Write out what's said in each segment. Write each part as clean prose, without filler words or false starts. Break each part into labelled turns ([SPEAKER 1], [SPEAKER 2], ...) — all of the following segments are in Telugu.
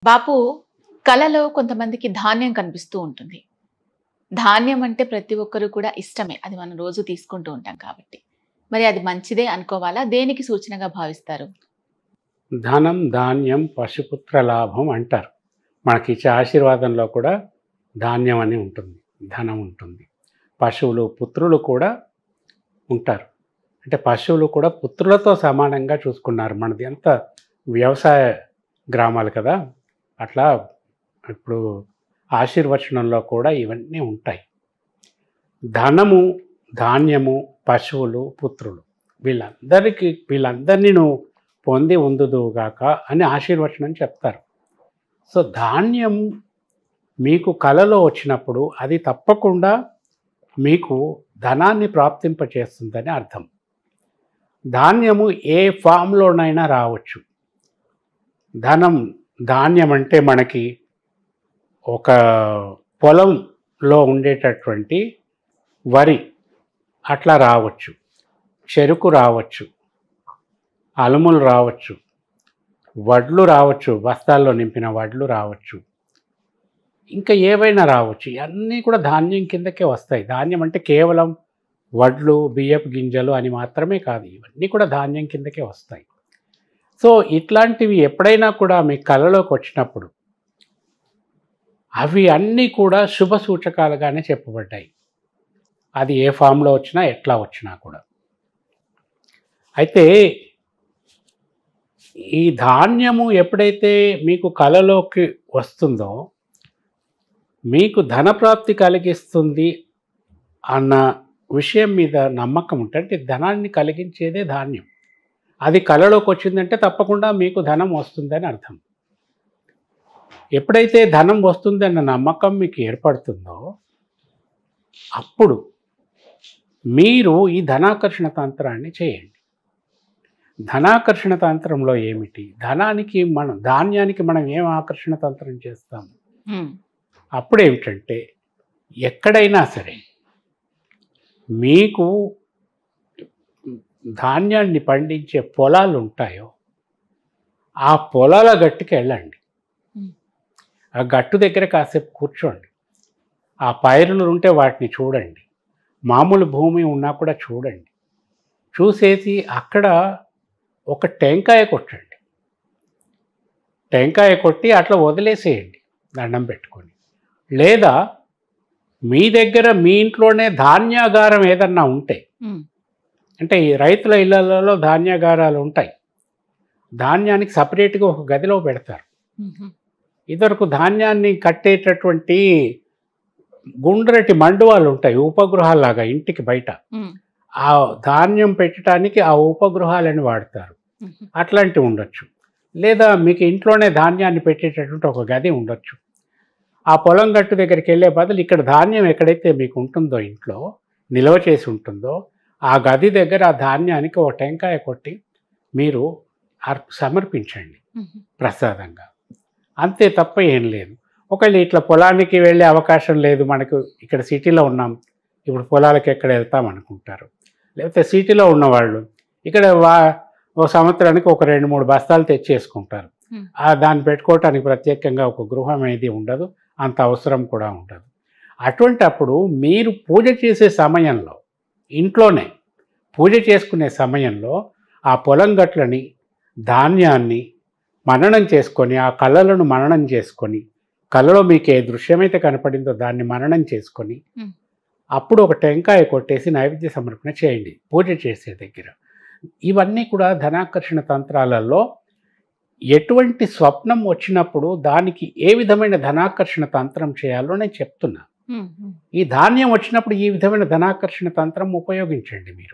[SPEAKER 1] బాపు, కలలో కొంతమందికి ధాన్యం కనిపిస్తూ ఉంటుంది. ధాన్యం అంటే ప్రతి ఒక్కరు కూడా ఇష్టమే. అది మనం రోజు తీసుకుంటూ ఉంటాం కాబట్టి. మరి అది మంచిదే అనుకోవాలా? దేనికి సూచనగా భావిస్తారు?
[SPEAKER 2] ధనం, ధాన్యం, పశుపుత్ర లాభం అంటారు. మనకిచ్చే ఆశీర్వాదంలో కూడా ధాన్యం అని ఉంటుంది, ధనం ఉంటుంది. పశువులు, పుత్రులు కూడా ఉంటారు. అంటే పశువులు కూడా పుత్రులతో సమానంగా చూసుకున్నారు. మనది ఎంత వ్యవసాయ గ్రామాలు కదా, అట్లా ఇప్పుడు ఆశీర్వచనంలో కూడా ఇవన్నీ ఉంటాయి. ధనము, ధాన్యము, పశువులు, పుత్రులు వీళ్ళందరినీ నువ్వు పొంది ఉందుదుగాక అని ఆశీర్వచనం చెప్తారు. సో ధాన్యం మీకు కలలో వచ్చినప్పుడు అది తప్పకుండా మీకు ధనాన్ని ప్రాప్తింపచేస్తుందని అర్థం. ధాన్యము ఏ ఫామ్లోనైనా రావచ్చు. ధాన్యం అంటే మనకి ఒక పొలంలో ఉండేటటువంటి వరి అట్లా రావచ్చు, చెరుకు రావచ్చు, అలుములు రావచ్చు, వడ్లు రావచ్చు, బస్తాల్లో నింపిన వడ్లు రావచ్చు, ఇంకా ఏవైనా రావచ్చు. ఇవన్నీ కూడా ధాన్యం కిందకే వస్తాయి. ధాన్యం అంటే కేవలం వడ్లు, బియ్యపు గింజలు అని మాత్రమే కాదు, ఇవన్నీ కూడా ధాన్యం కిందకే వస్తాయి. సో ఇట్లాంటివి ఎప్పుడైనా కూడా మీ కళలోకి వచ్చినప్పుడు అవి అన్నీ కూడా శుభ సూచకాలుగానే చెప్పబడ్డాయి. అది ఏ ఫామ్లో వచ్చినా ఎట్లా వచ్చినా కూడా. అయితే ఈ ధాన్యము ఎప్పుడైతే మీకు కళలోకి వస్తుందో మీకు ధనప్రాప్తి కలిగిస్తుంది అన్న విషయం మీద నమ్మకం ఉంటే, అంటే ధనాన్ని కలిగించేదే ధాన్యం, అది కళలోకి వచ్చిందంటే తప్పకుండా మీకు ధనం వస్తుందని అర్థం. ఎప్పుడైతే ధనం వస్తుందన్న నమ్మకం మీకు ఏర్పడుతుందో అప్పుడు మీరు ఈ ధనాకర్షణ తంత్రాన్ని చేయండి. ధనాకర్షణ తంత్రంలో ఏమిటి? ధాన్యానికి మనం ఏం ఆకర్షణ తంత్రం చేస్తాము? అప్పుడేమిటంటే, ఎక్కడైనా సరే మీకు ధాన్యాన్ని పండించే పొలాలు ఉంటాయో ఆ పొలాల గట్టుకి వెళ్ళండి. ఆ గట్టు దగ్గర కాసేపు కూర్చోండి. ఆ పైరులు ఉంటే వాటిని చూడండి. మామూలు భూమి ఉన్నా కూడా చూడండి. చూసేసి అక్కడ ఒక టెంకాయ కొట్టండి. టెంకాయ కొట్టి అట్లా వదిలేసేయండి దండం పెట్టుకొని. లేదా మీ దగ్గర మీ ఇంట్లోనే ధాన్యాగారం ఏదన్నా ఉంటే, అంటే ఈ రైతుల ఇళ్లలో ధాన్యాగారాలు ఉంటాయి. ధాన్యానికి సపరేట్గా ఒక గదిలో పెడతారు. ఇదివరకు ధాన్యాన్ని కట్టేటటువంటి గుండ్రటి మండువాలు ఉంటాయి, ఉపగృహాలాగా ఇంటికి బయట. ఆ ధాన్యం పెట్టడానికి ఆ ఉపగృహాలని వాడతారు. అట్లాంటివి ఉండొచ్చు. లేదా మీకు ఇంట్లోనే ధాన్యాన్ని పెట్టేటటువంటి ఒక గది ఉండొచ్చు. ఆ పొలం గట్టు దగ్గరికి వెళ్ళే బదులు ఇక్కడ ధాన్యం ఎక్కడైతే మీకు ఉంటుందో, ఇంట్లో నిల్వ చేసి ఉంటుందో, ఆ గది దగ్గర ఆ ధాన్యానికి ఒక టెంకాయ కొట్టి మీరు సమర్పించండి ప్రసాదంగా. అంతే తప్ప ఏం లేదు. ఒకవేళ ఇట్లా పొలానికి వెళ్ళే అవకాశం లేదు, మనకు ఇక్కడ సిటీలో ఉన్నాం, ఇప్పుడు పొలాలకు ఎక్కడ వెళ్తాం అనుకుంటారు. లేకపోతే సిటీలో ఉన్నవాళ్ళు ఇక్కడ ఓ సంవత్సరానికి ఒక 2-3 బస్తాలు తెచ్చేసుకుంటారు. దాన్ని పెట్టుకోవటానికి ప్రత్యేకంగా ఒక గృహం అనేది ఉండదు, అంత అవసరం కూడా ఉండదు. అటువంటి అప్పుడు మీరు పూజ చేసే సమయంలో, ఇంట్లోనే పూజ చేసుకునే సమయంలో ఆ పొలం గట్లని, ధాన్యాన్ని మననం చేసుకొని, ఆ కళలను మననం చేసుకొని, కళలో మీకు ఏ దృశ్యమైతే కనపడిందో దాన్ని మననం చేసుకొని అప్పుడు ఒక టెంకాయ కొట్టేసి నైవేద్య సమర్పణ చేయండి పూజ చేసే దగ్గర. ఇవన్నీ కూడా ధనాకర్షణ తంత్రాలలో ఎటువంటి స్వప్నం వచ్చినప్పుడు దానికి ఏ విధమైన ధనాకర్షణ తంత్రం చేయాలో నేను చెప్తున్నా. ఈ ధాన్యం వచ్చినప్పుడు ఈ విధమైన ధనాకర్షణ తంత్రం ఉపయోగించండి మీరు.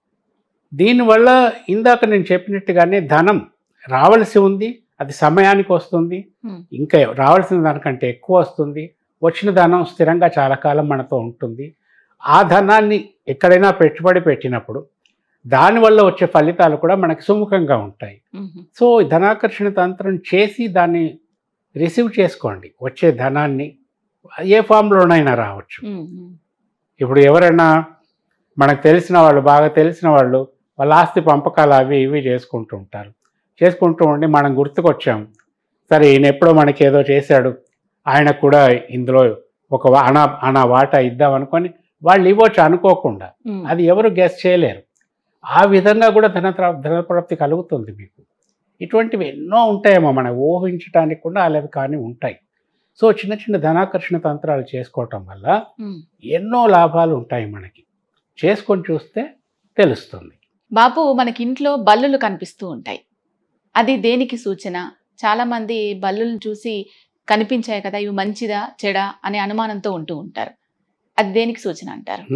[SPEAKER 2] దీనివల్ల ఇందాక నేను చెప్పినట్టుగానే ధనం రావాల్సి ఉంది, అది సమయానికి వస్తుంది, ఇంకా రావాల్సిన దానికంటే ఎక్కువ వస్తుంది. వచ్చిన ధనం స్థిరంగా చాలా కాలం మనతో ఉంటుంది. ఆ ధనాన్ని ఎక్కడైనా పెట్టుబడి పెట్టినప్పుడు దానివల్ల వచ్చే ఫలితాలు కూడా మనకి సుముఖంగా ఉంటాయి. సో ధనాకర్షణ తంత్రం చేసి దాన్ని రిసీవ్ చేసుకోండి. వచ్చే ధనాన్ని ఏ ఫామ్లోనైనా రావచ్చు. ఇప్పుడు ఎవరైనా మనకు తెలిసిన వాళ్ళు, బాగా తెలిసిన వాళ్ళు, వాళ్ళ ఆస్తి పంపకాలు అవి ఇవి చేసుకుంటూ ఉంటారు. చేసుకుంటూ ఉండి మనం గుర్తుకొచ్చాం, సరే ఈయన ఎప్పుడో మనకి ఏదో చేశాడు, ఆయనకు కూడా ఇందులో ఒక అనా వాటా ఇద్దాం అనుకొని వాళ్ళు ఇవ్వచ్చు అనుకోకుండా. అది ఎవరు గెస్ చేయలేరు. ఆ విధంగా కూడా ధనప్రాప్తి కలుగుతుంది మీకు. ఇటువంటివి ఎన్నో ఉంటాయేమో మనం ఊహించడానికి కూడా అలావి కానీ ఉంటాయి. సో చిన్న చిన్న ధనాకర్షణ తంత్రాలు చేసుకోవటం వల్ల ఎన్నో లాభాలు ఉంటాయి మనకి. చేసుకొని చూస్తే తెలుస్తుంది.
[SPEAKER 1] బాబు, మనకి ఇంట్లో బల్లులు కనిపిస్తూ ఉంటాయి. అది దేనికి సూచన? చాలా మంది బల్లులను చూసి కనిపించాయి కదా, ఇవి మంచిదా చెడా అనే అనుమానంతో ఉంటూ ఉంటారు. అది దేనికి సూచన అంటారు?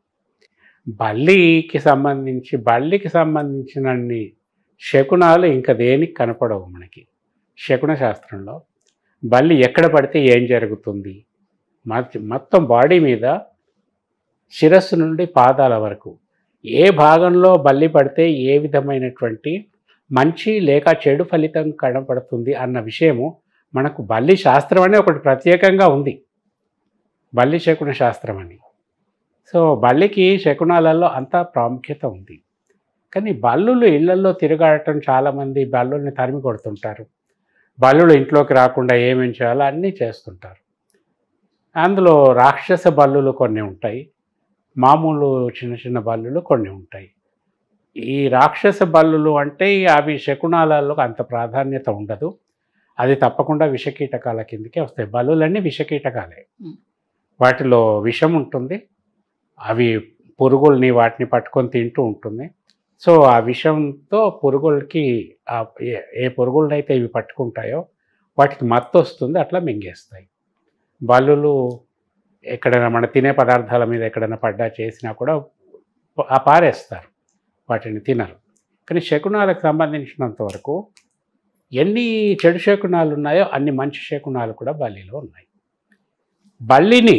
[SPEAKER 2] బల్లికి సంబంధించినన్ని శకునాలు ఇంకా దేనికి కనపడవు మనకి. శకున శాస్త్రంలో బల్లి ఎక్కడ పడితే ఏం జరుగుతుంది, మొత్తం బాడీ మీద శిరస్సు నుండి పాదాల వరకు ఏ భాగంలో బల్లి పడితే ఏ విధమైనటువంటి మంచి లేక చెడు ఫలితం కనపడుతుంది అన్న విషయము మనకు బల్లి శాస్త్రం అనే ఒకటి ప్రత్యేకంగా ఉంది, బల్లి శకున శాస్త్రం అని. సో బల్లికి శకునాలలో అంత ప్రాముఖ్యత ఉంది. కానీ బల్లులు ఇళ్లల్లో తిరగాడటం, చాలామంది బల్లుల్ని తరిమి కొడుతుంటారు. బల్లులు ఇంట్లోకి రాకుండా ఏమేం చేయాలో అన్నీ చేస్తుంటారు. అందులో రాక్షస బల్లులు కొన్ని ఉంటాయి, మామూలు చిన్న చిన్న బల్లులు కొన్ని ఉంటాయి. ఈ రాక్షస బల్లులు అంటే అవి శకునాలలో అంత ప్రాధాన్యత ఉండదు. అది తప్పకుండా విషకీటకాల కిందకే వస్తాయి. బల్లులన్నీ విషకీటకాలే, వాటిలో విషం ఉంటుంది. అవి పురుగుల్ని వాటిని పట్టుకొని తింటూ ఉంటుంది. సో ఆ విషంతో పురుగులకి ఏ పురుగులనైతే ఇవి పట్టుకుంటాయో వాటికి మత్తు వస్తుంది, అట్లా మింగేస్తాయి. బల్లులు ఎక్కడైనా మన తినే పదార్థాల మీద ఎక్కడైనా పడ్డా చేసినా కూడా పారేస్తారు, వాటిని తినరు. కానీ శకునాలకు సంబంధించినంత వరకు ఎన్ని చెడు శకునాలు ఉన్నాయో అన్ని మంచి శకునాలు కూడా బల్లిలో ఉన్నాయి. బల్లిని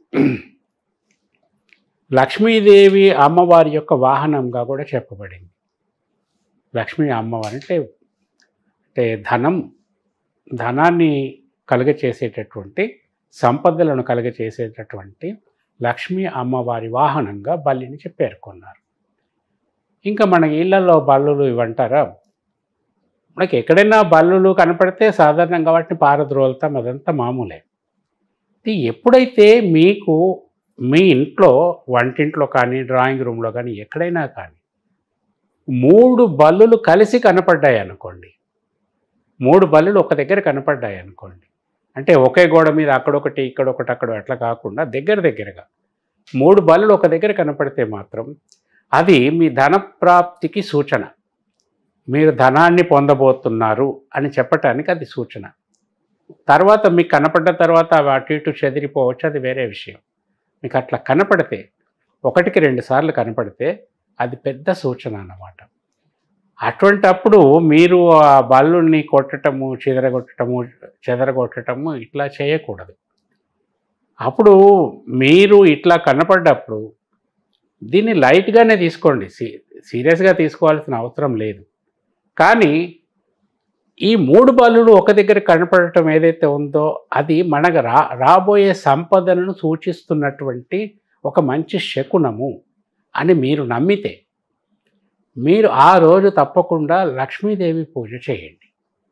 [SPEAKER 2] లక్ష్మీదేవి అమ్మవారి యొక్క వాహనంగా కూడా చెప్పబడింది. లక్ష్మీ అమ్మవారు అంటే ధనాన్ని కలుగచేసేటటువంటి, సంపదలను కలుగచేసేటటువంటి లక్ష్మీ అమ్మవారి వాహనంగా బల్లిని పేర్కొన్నారు. ఇంకా మన ఇళ్లలో బల్లులు ఇవంటారా, మనకి ఎక్కడైనా బల్లులు కనపడితే సాధారణంగా వాటిని పారద్రోలుతాం, అదంతా మామూలే. ఎప్పుడైతే మీకు మీ ఇంట్లో, వంటింట్లో కానీ డ్రాయింగ్ రూమ్లో కానీ ఎక్కడైనా కానీ 3 బల్లులు కలిసి కనపడ్డాయి అనుకోండి, 3 బల్లులు ఒక దగ్గర కనపడ్డాయి అనుకోండి, అంటే ఒకే గోడ మీద అక్కడొకటి ఇక్కడొకటి అక్కడ అట్లా కాకుండా దగ్గరగా 3 బల్లులు ఒక దగ్గర కనపడితే మాత్రం అది మీ ధనప్రాప్తికి సూచన. మీరు ధనాన్ని పొందబోతున్నారు అని చెప్పటానికి అది సూచన. తర్వాత మీకు కనపడ్డ తర్వాత అవి అటు ఇటు చెదిరిపోవచ్చు, అది వేరే విషయం. మీకు అట్లా కనపడితే, 1కి 2 సార్లు కనపడితే అది పెద్ద సూచన అన్నమాట. అటువంటప్పుడు మీరు ఆ బల్లుల్ని కొట్టటము, చెదరగొట్టటము ఇట్లా చేయకూడదు. అప్పుడు మీరు ఇట్లా కనపడ్డప్పుడు దీన్ని లైట్గానే తీసుకోండి, సీరియస్గా తీసుకోవాల్సిన అవసరం లేదు. కానీ ఈ 3 బల్లులు ఒక దగ్గర కనపడటం ఏదైతే ఉందో అది మనకు రాబోయే సంపదను సూచిస్తున్నటువంటి ఒక మంచి శకునము అని మీరు నమ్మితే, మీరు ఆ రోజు తప్పకుండా లక్ష్మీదేవి పూజ చేయండి.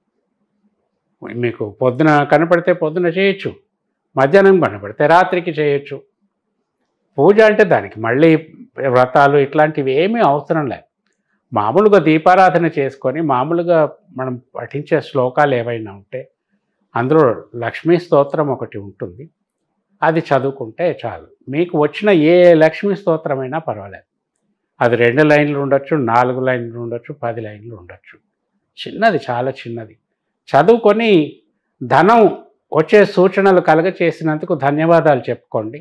[SPEAKER 2] మీకు పొద్దున కనపడితే పొద్దున చేయొచ్చు, మధ్యాహ్నం కనపడితే రాత్రికి చేయొచ్చు. పూజ అంటే దానికి మళ్ళీ వ్రతాలు ఇట్లాంటివి ఏమీ అవసరం లేదు. మామూలుగా దీపారాధన చేసుకొని మామూలుగా మనం పఠించే శ్లోకాలు ఏవైనా ఉంటే అందులో లక్ష్మీ స్తోత్రం ఒకటి ఉంటుంది, అది చదువుకుంటే చాలు. మీకు వచ్చిన ఏ లక్ష్మీ స్తోత్రమైనా పర్వాలేదు. అది 2 లైన్లు ఉండొచ్చు, 4 లైన్లు ఉండొచ్చు, 10 లైన్లు ఉండొచ్చు. చిన్నది, చాలా చిన్నది చదువుకొని ధనం వచ్చే సూచనలు కలగచేసినందుకు ధన్యవాదాలు చెప్పుకోండి.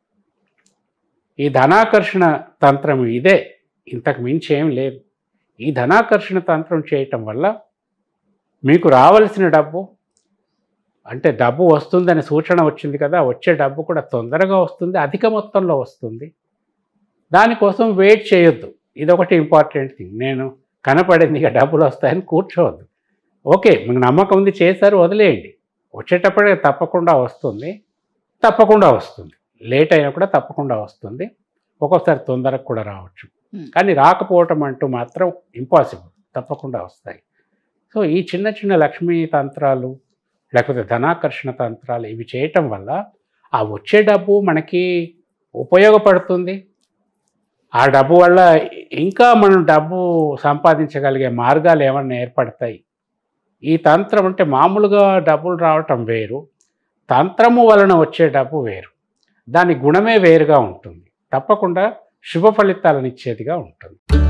[SPEAKER 2] ఈ ధనాకర్షణ తంత్రం ఇదే, ఇంతకు మించి ఏం లేదు. ఈ ధనాకర్షణ తంత్రం చేయటం వల్ల మీకు రావాల్సిన డబ్బు, అంటే డబ్బు వస్తుందని సూచన వచ్చింది కదా, వచ్చే డబ్బు కూడా తొందరగా వస్తుంది, అధిక మొత్తంలో వస్తుంది. దానికోసం వెయిట్ చేయొద్దు. ఇదొకటి ఇంపార్టెంట్ థింగ్. నేను కనపడింది ఇక డబ్బులు వస్తాయని కూర్చోవద్దు. ఓకే, మీకు నమ్మకం ఉంది, చేశారు, వదిలేయండి. వచ్చేటప్పుడే తప్పకుండా వస్తుంది, లేట్ అయినా కూడా తప్పకుండా వస్తుంది. ఒక్కోసారి తొందరకు కూడా రావచ్చు, కానీ రాకపోవటం అంటూ మాత్రం ఇంపాసిబుల్, తప్పకుండా వస్తాయి. సో ఈ చిన్న చిన్న లక్ష్మీ తంత్రాలు, లేకపోతే ధనాకర్షణ తంత్రాలు ఇవి చేయటం వల్ల ఆ వచ్చే డబ్బు మనకి ఉపయోగపడుతుంది. ఆ డబ్బు వల్ల ఇంకా మనం డబ్బు సంపాదించగలిగే మార్గాలు ఏమన్నా ఏర్పడతాయి. ఈ తంత్రం అంటే మామూలుగా డబ్బులు రావటం వేరు, తంత్రము వలన వచ్చే డబ్బు వేరు. దాని గుణమే వేరుగా ఉంటుంది. తప్పకుండా శుభ ఫలితాలను ఇచ్చేదిగా ఉంటుంది.